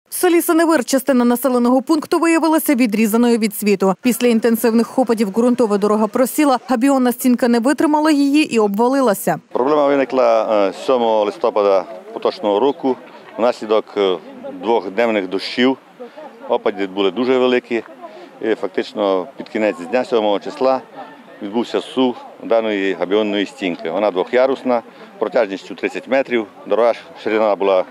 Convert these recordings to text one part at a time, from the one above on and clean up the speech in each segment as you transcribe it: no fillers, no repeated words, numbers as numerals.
В селі Синевир частина населеного пункту виявилася відрізаною від світу. Після інтенсивних опадів ґрунтова дорога просіла, габіонна стінка не витримала її і обвалилася. Проблема виникла 7 листопада поточного року внаслідок двохденних дощів. Опади були дуже великі. І фактично під кінець дня 7 числа відбувся зсув даної габіонної стінки. Вона двохярусна, протяжністю 30 метрів, дорога ширина була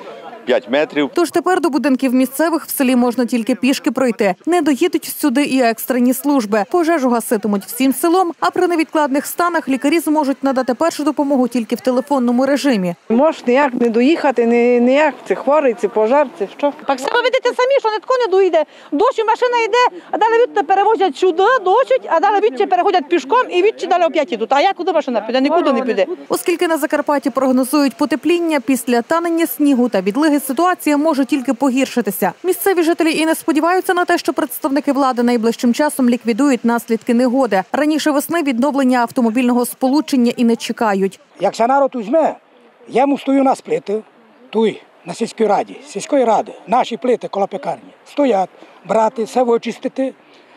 5 метрів. Тож тепер до будинків місцевих в селі можна тільки пішки пройти. Не доїдуть сюди і екстрені служби. Пожежу гаситимуть всім селом, а при невідкладних станах лікарі зможуть надати першу допомогу тільки в телефонному режимі. Можеш ніяк не доїхати, ніяк, це хворий, це пожар, це що. Так себе видите самі, що ніхто не доїде. Дощ, машина йде, а далі відти перевозять сюди, дощить, а далі відти переходять пішком і відти далі опять йдуть. А як куди машина піде? Нікуди не піде. Оскільки на Закарпатті прогнозують потепління, після танення снігу та відлиги ситуація може тільки погіршитися. Місцеві жителі і не сподіваються на те, що представники влади найближчим часом ліквідують наслідки негоди. Раніше весни відновлення автомобільного сполучення і не чекають. Якщо народ візьме, я стою на плити, тут, на сільської ради, наші плити коло пекарні. Стоять, брати, все вичистити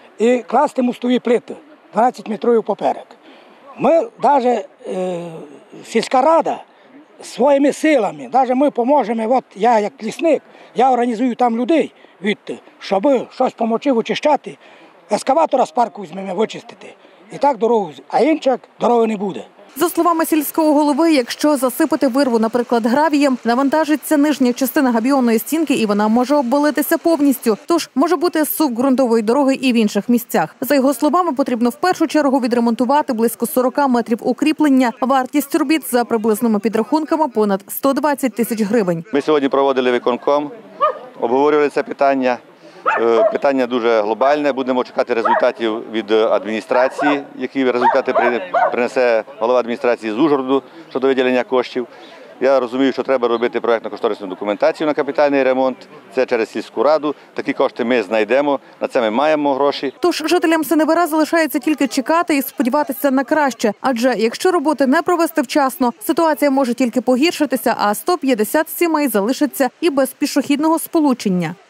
і класти мостові плити, 12 метрів поперек. Ми, навіть сільська рада, своїми силами, навіть ми поможемо, от я як лісник, я організую там людей, щоб щось допомогти вичищати, ескаватора з парку візьмемо вичистити. І так дорогу, а інших дороги не буде. За словами сільського голови, якщо засипати вирву, наприклад, гравієм, навантажиться нижня частина габіонної стінки і вона може обвалитися повністю. Тож може бути зсув ґрунтової дороги і в інших місцях. За його словами, потрібно в першу чергу відремонтувати близько 40 метрів укріплення. Вартість робіт за приблизними підрахунками понад 120 тисяч гривень. Ми сьогодні проводили виконком, обговорювали це питання. Питання дуже глобальне. Будемо чекати результатів від адміністрації, які результати принесе голова адміністрації з Ужгороду щодо виділення коштів. Я розумію, що треба робити проєктно-кошторисну документацію на капітальний ремонт. Це через сільську раду. Такі кошти ми знайдемо, на це ми маємо гроші. Тож жителям Синевира залишається тільки чекати і сподіватися на краще. Адже якщо роботи не провести вчасно, ситуація може тільки погіршитися, а 150 сімей залишаться і без пішохідного сполучення.